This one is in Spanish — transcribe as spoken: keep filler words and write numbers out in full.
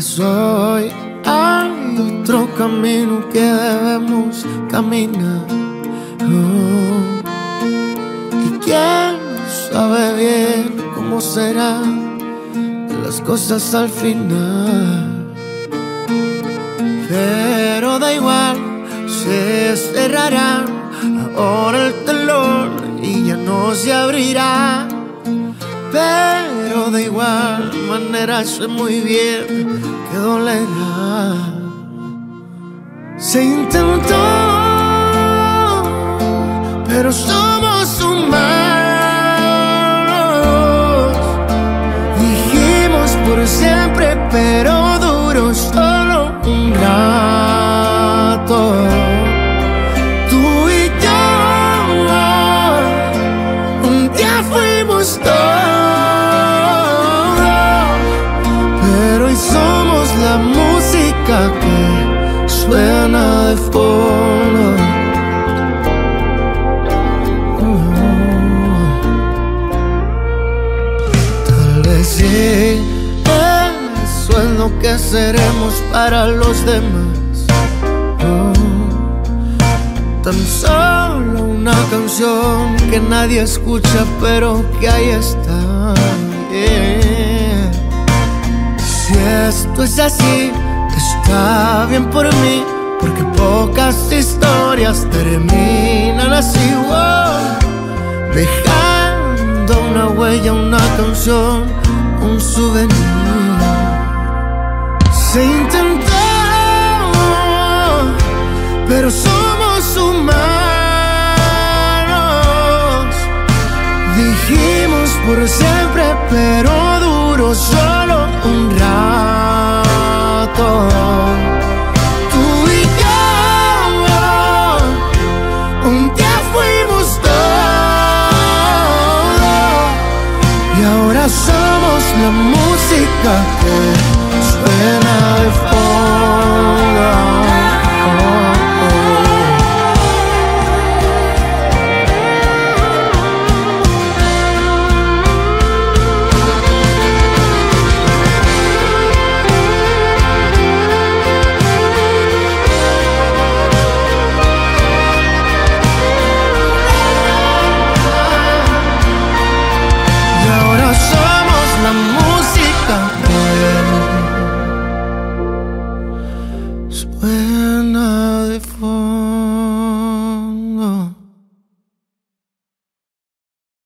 Hoy hay otro camino que debemos caminar. Oh, y quién sabe bien cómo serán las cosas al final. Pero da igual, se cerrará ahora el telón y ya no se abrirá. Pero de igual manera sé muy bien que dolerá. Se intentó, pero somos humanos. Dijimos por siempre, pero duró solo un rato. Tú y yo, un día fuimos dos. La música que suena de fondo. uh, Tal vez sí, eso es lo que seremos para los demás. uh, Tan solo una canción que nadie escucha, pero que ahí está. Yeah. Si esto es así, está bien por mí, porque pocas historias terminan así. Wow. Dejando una huella, una canción, un souvenir. Se intentó, pero somos humanos. Dijimos por siempre, pero duró solo un rato. Tú y yo, un día fuimos dos, y ahora somos la